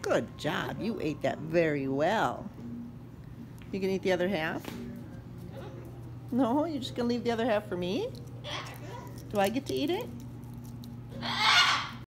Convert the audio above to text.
Good job. You ate that very well. You gonna eat the other half? No, you're just gonna leave the other half for me? Do I get to eat it?